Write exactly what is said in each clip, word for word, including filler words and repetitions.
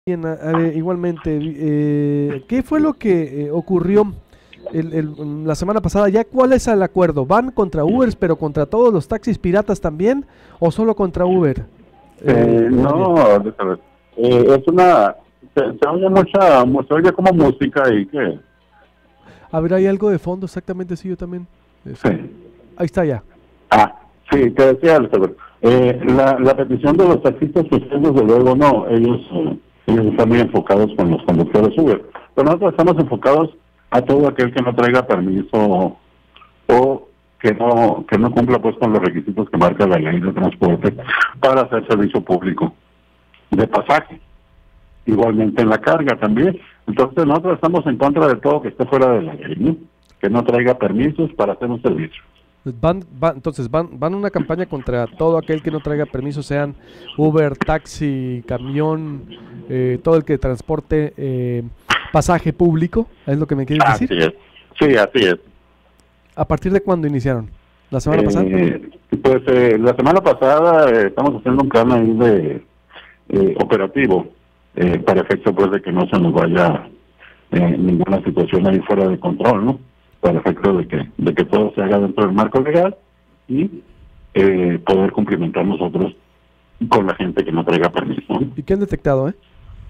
Bien, a- a ver, igualmente, eh, ¿qué fue lo que eh, ocurrió el- el- la semana pasada? ¿Ya cuál es el acuerdo? ¿Van contra Uber, pero contra todos los taxis piratas también? ¿O solo contra Uber, Eh, eh, Daniel? no, déjame ver. Eh, es una, se, se oye mucha, mu- se oye como música y que, A ver, hay algo de fondo, exactamente, sí, yo también. Es que, sí. ahí está ya. Ah, sí, te decía, Alfredo, eh, la, la petición de los taxistas, pues ellos, desde luego no, ellos, eh, ellos están muy enfocados con los conductores Uber, pero nosotros estamos enfocados a todo aquel que no traiga permiso o que no que no cumpla pues con los requisitos que marca la ley de transporte para hacer servicio público de pasaje, igualmente en la carga también. Entonces nosotros estamos en contra de todo que esté fuera de la ley, ¿no? Que no traiga permisos para hacer un servicio. Van, van, entonces, van, van una campaña contra todo aquel que no traiga permiso, sean Uber, taxi, camión, eh, todo el que transporte eh, pasaje público, ¿es lo que me quieres Así decir? es, sí, así es. ¿A partir de cuándo iniciaron? ¿La semana pasada? Eh, pues eh, la semana pasada eh, estamos haciendo un plan ahí de eh, operativo eh, para efecto pues de que no se nos vaya eh, ninguna situación ahí fuera de control, ¿no? Para efecto de que de que todo se haga dentro del marco legal y eh, poder cumplimentar nosotros con la gente que no traiga permiso, ¿no? ¿Y qué han detectado, eh?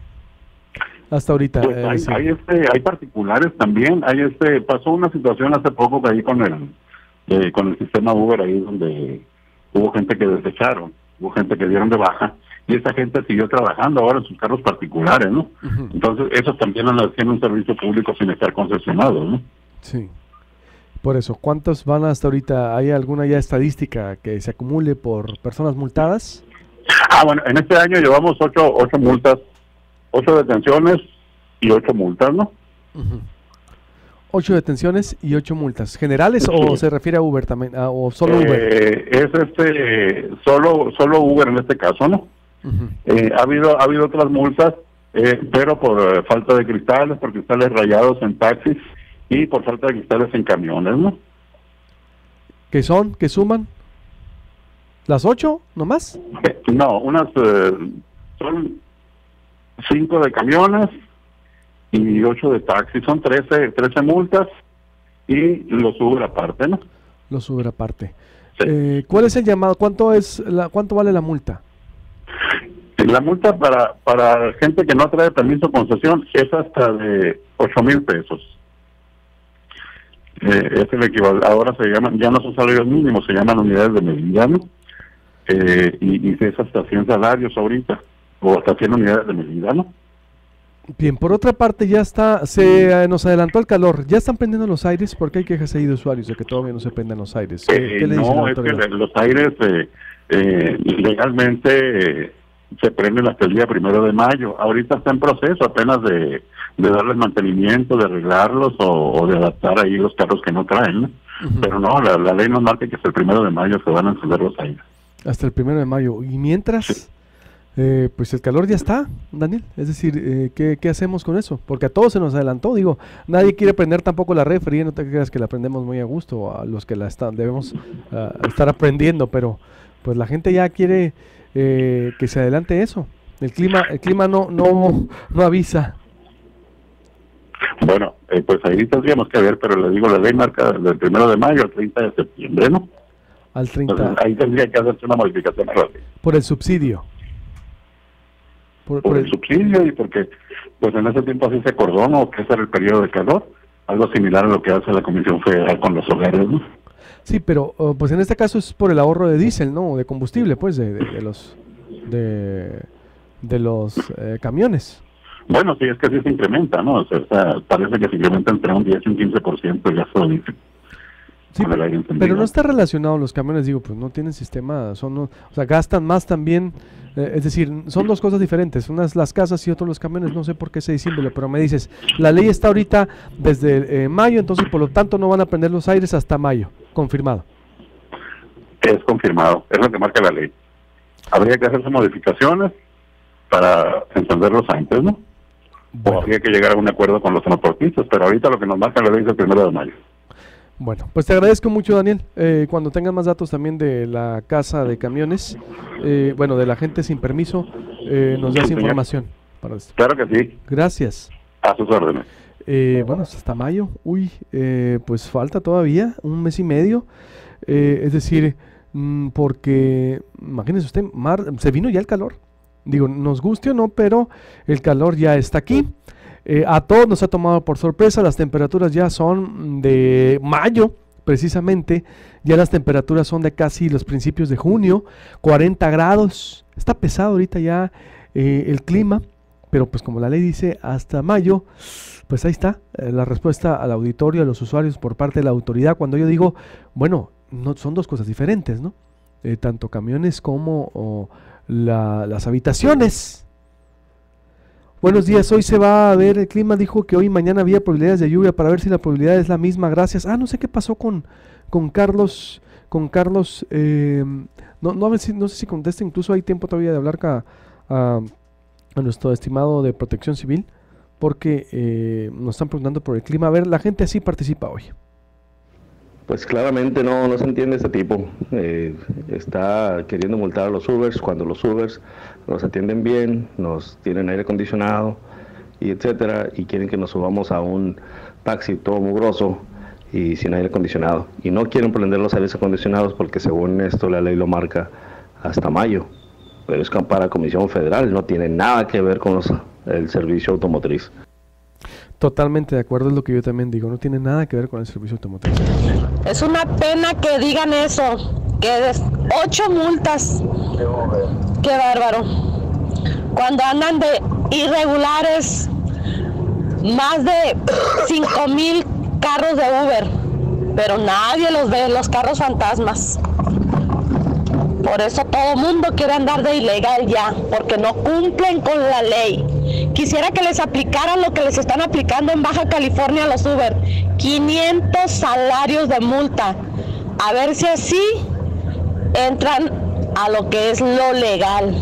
Hasta ahorita, Pues eh, hay, sí. hay este hay particulares también, hay este pasó una situación hace poco que ahí con el eh, con el sistema Uber ahí donde hubo gente que desecharon, hubo gente que dieron de baja y esa gente siguió trabajando ahora en sus carros particulares, ¿no? Ujú. Entonces esos también andan haciendo un servicio público sin estar concesionados, ¿no? Sí. Por eso, ¿cuántos van hasta ahorita? ¿Hay alguna ya estadística que se acumule por personas multadas? Ah, bueno, en este año llevamos ocho ocho multas, ocho detenciones y ocho multas, ¿no? Ujú. Ocho detenciones y ocho multas. ¿Generales o Sí. se refiere a Uber también? Ah, ¿o solo Uber? Eh, es este solo solo Uber en este caso, ¿no? Ujú. Eh, ha habido ha habido otras multas, eh, pero por eh, falta de cristales, por cristales rayados en taxis y por falta de cristales en camiones, ¿no? ¿Qué son? ¿Qué suman? ¿Las ocho nomás? Eh, no, unas eh, son cinco de camiones y ocho de taxis, son trece trece multas y los Uber aparte, ¿no? Los Uber aparte. Sí. Eh, ¿cuál es el llamado? ¿Cuánto es la, cuánto vale la multa? La multa para para gente que no trae permiso de concesión es hasta de ocho mil pesos. Eh, es el equivalente, ahora se llaman, ya no son salarios mínimos, se llaman unidades de medida, ¿no? Eh, y, y es hasta cien salarios ahorita, o hasta cien unidades de medida, ¿no? Bien, por otra parte ya está, se eh, nos adelantó el calor, ya están prendiendo los aires porque hay quejas ahí de usuarios de que todavía no se prenden los aires. ¿Qué, Eh, qué le dice la no, es que autoridad? le- los aires eh, eh, legalmente eh, se prenden hasta el día primero de mayo. Ahorita está en proceso apenas de, de darles mantenimiento, de arreglarlos o, o de adaptar ahí los carros que no traen, ¿no? Ujú. Pero no, la, la ley nos marca que hasta el primero de mayo se van a encender los aires. Hasta el primero de mayo. Y mientras, eh, pues el calor ya está, Daniel. Es decir, eh, ¿qué, qué hacemos con eso? Porque a todos se nos adelantó. Digo, nadie quiere prender tampoco la refri. No te creas que la prendemos muy a gusto a los que la están, debemos ah, estar aprendiendo. Pero pues la gente ya quiere eh, que se adelante eso. El clima, el clima no, no, no avisa. Bueno, eh, pues ahí tendríamos que ver, pero le digo, la ley marca del primero de mayo al treinta de septiembre, ¿no? Al Entonces treinta, ahí tendría que hacerse una modificación a la ley. por el subsidio. Por, Por por el el, subsidio y porque pues en ese tiempo así se acordó, ¿no? Que ese era el periodo de calor, algo similar a lo que hace la Comisión Federal con los hogares, ¿no? sí, pero oh, pues en este caso es por el ahorro de diésel, ¿no? De combustible, pues, de, de, de los de, de los eh, camiones. Bueno, sí, es que sí se incrementa, ¿no? O sea, o sea, parece que se incrementa entre un diez y un quince por ciento el gasto de diésel. Sí, Con el pero, aire encendido. pero no está relacionado los camiones, digo, pues no tienen sistema, son, no- o sea, gastan más también, eh, es decir, son dos cosas diferentes, unas las casas y otros los camiones, no sé por qué ese disímbolo, pero me dices, la ley está ahorita desde eh, mayo, entonces por lo tanto no van a prender los aires hasta mayo, confirmado. Es confirmado, es lo que marca la ley. Habría que hacerse modificaciones para encenderlos antes, ¿no? O Bueno, habría que llegar a un acuerdo con los transportistas, pero ahorita lo que nos marca la ley es el primero de mayo. bueno, pues te agradezco mucho, Daniel. Eh, cuando tengas más datos también de la casa de camiones, eh, bueno, de la gente sin permiso, eh, nos das Sí, señor. información. para esto. Claro que sí. Gracias. A sus órdenes. Eh, bueno, hasta mayo. Uy, eh, pues falta todavía un mes y medio. Eh, es decir, mmm, porque, imagínese usted, mar, se vino ya el calor. Digo, nos guste o no, pero el calor ya está aquí. Eh, a todos nos ha tomado por sorpresa. Las temperaturas ya son de mayo, precisamente. Ya las temperaturas son de casi los principios de junio, cuarenta grados. Está pesado ahorita ya eh, el clima, pero pues como la ley dice, hasta mayo, pues ahí está eh, la respuesta al auditorio, a los usuarios por parte de la autoridad. Cuando yo digo, bueno, no, son dos cosas diferentes, ¿no? Eh, tanto camiones como oh, la, las habitaciones. Buenos días, hoy se va a ver el clima, dijo que hoy y mañana había probabilidades de lluvia, para ver si la probabilidad es la misma, gracias. Ah, no sé qué pasó con, con Carlos, con Carlos, eh, no, no, a ver si, no sé si contesta, incluso hay tiempo todavía de hablar a, a, a nuestro estimado de Protección Civil, porque eh, nos están preguntando por el clima. A ver, la gente así participa hoy. Pues claramente no, no se entiende este tipo. Eh, está queriendo multar a los Ubers cuando los Ubers nos atienden bien, nos tienen aire acondicionado y etcétera, y quieren que nos subamos a un taxi todo mugroso y sin aire acondicionado. Y no quieren prender los aires acondicionados porque según esto la ley lo marca hasta mayo. Pero es que para Comisión Federal, no tiene nada que ver con los, el servicio automotriz. Totalmente de acuerdo, es lo que yo también digo, no tiene nada que ver con el servicio automotriz. Es una pena que digan eso, que des ocho multas. Qué bárbaro. Cuando andan de irregulares, más de cinco mil carros de Uber, pero nadie los ve, los carros fantasmas. Por eso todo mundo quiere andar de ilegal ya, porque no cumplen con la ley. Quisiera que les aplicaran lo que les están aplicando en Baja California a los Uber, quinientos salarios de multa. A ver si así entran a lo que es lo legal.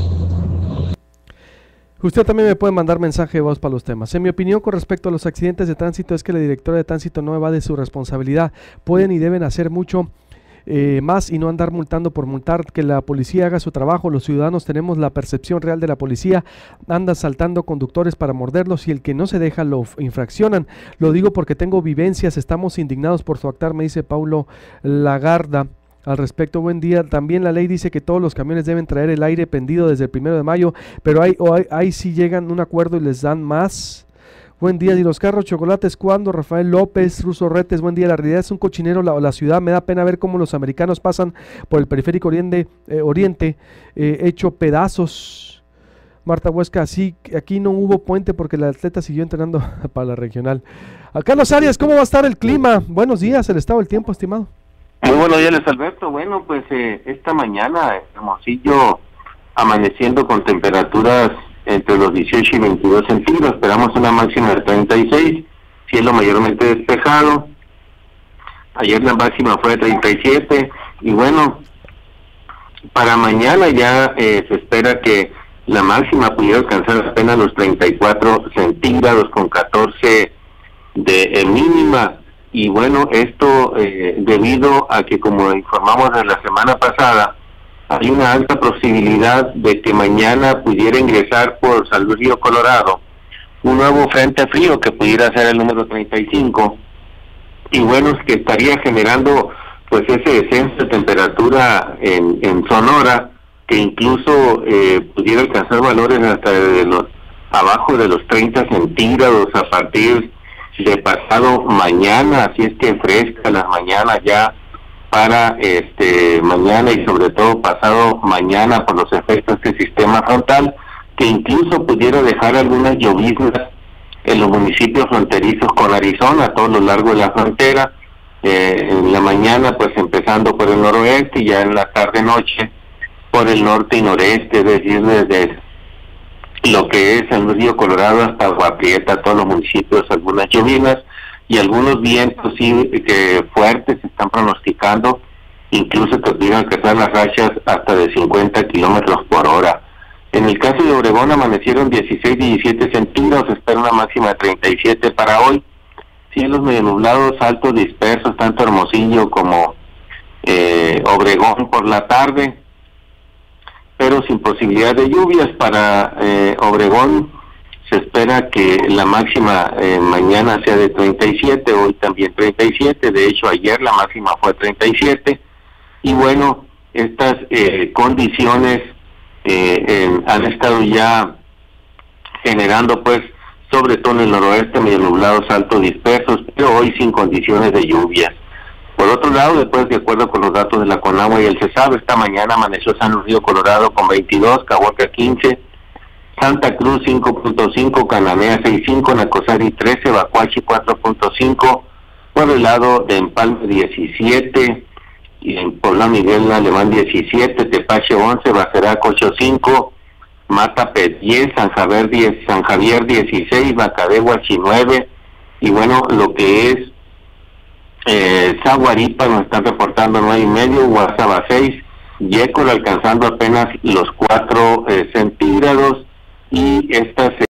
Usted también me puede mandar mensaje de voz para los temas. En mi opinión con respecto a los accidentes de tránsito es que la directora de tránsito no evade su responsabilidad. Pueden y deben hacer mucho Eh, más y no andar multando por multar, que la policía haga su trabajo. Los ciudadanos tenemos la percepción real de la policía, anda saltando conductores para morderlos y el que no se deja lo infraccionan. Lo digo porque tengo vivencias, estamos indignados por su actuar, me dice Paulo Lagarda. Al respecto, buen día. También la ley dice que todos los camiones deben traer el aire prendido desde el primero de mayo, pero ahí, ahí, ahí sí llegan a un acuerdo y les dan más. Buen día, y los carros chocolates, ¿cuándo? Rafael López, Ruso Retes, buen día. La realidad es un cochinero la, la ciudad, me da pena ver cómo los americanos pasan por el periférico oriente, eh, oriente eh, hecho pedazos. Marta Huesca, sí, aquí no hubo puente porque el atleta siguió entrenando para la regional. A Carlos Arias, ¿cómo va a estar el clima? Buenos días, el estado del tiempo, estimado. Muy buenos días, Luis Alberto. Bueno, pues eh, esta mañana Hermosillo amaneciendo con temperaturas entre los dieciocho y veintidós centígrados, esperamos una máxima de treinta y seis, cielo mayormente despejado. Ayer la máxima fue de treinta y siete, y bueno, para mañana ya eh, se espera que la máxima pudiera alcanzar apenas los treinta y cuatro centígrados con catorce de eh, mínima, y bueno, esto eh, debido a que, como informamos de la semana pasada, hay una alta posibilidad de que mañana pudiera ingresar por San Luis Río Colorado un nuevo frente frío que pudiera ser el número treinta y cinco, y bueno, es que estaría generando pues ese descenso de temperatura en, en Sonora, que incluso eh, pudiera alcanzar valores hasta de los abajo de los treinta centígrados a partir de pasado mañana, así es que fresca las mañanas ya para este mañana y sobre todo pasado mañana por los efectos del sistema frontal, que incluso pudiera dejar algunas lloviznas en los municipios fronterizos con Arizona, a todo lo largo de la frontera, eh, en la mañana pues empezando por el noroeste y ya en la tarde-noche por el norte y noreste, es decir, desde lo que es el Río Colorado hasta Agua Prieta, todos los municipios, algunas lloviznas, y algunos vientos sí que fuertes se están pronosticando, incluso que pudieran alcanzar las rachas hasta de cincuenta kilómetros por hora. En el caso de Obregón amanecieron dieciséis, diecisiete centígrados, espera una máxima de treinta y siete para hoy. Cielos medio nublados, altos dispersos, tanto Hermosillo como eh, Obregón por la tarde, pero sin posibilidad de lluvias. Para eh, Obregón Se espera que la máxima eh, mañana sea de treinta y siete, hoy también treinta y siete, de hecho ayer la máxima fue treinta y siete, y bueno, estas eh, condiciones eh, en, han estado ya generando pues, sobre todo en el noroeste, medio nublados altos dispersos, pero hoy sin condiciones de lluvias. Por otro lado, después de acuerdo con los datos de la Conagua y el CESAB, esta mañana amaneció San Luis Río Colorado con veintidós, Cahuaca quince, Santa Cruz cinco punto cinco, Cananea seis punto cinco, Nacosari trece, Bacuachi cuatro punto cinco, por el lado de Empalme diecisiete, y en Puebla Miguel Alemán diecisiete, Tepache once, Baceraco ocho punto cinco, Matape diez, San Javier diez, San Javier dieciséis, Bacadehuachi nueve, y bueno, lo que es eh, Zaguaripa nos están reportando nueve y medio, Guasaba seis, Yécora alcanzando apenas los cuatro eh, centígrados, y estas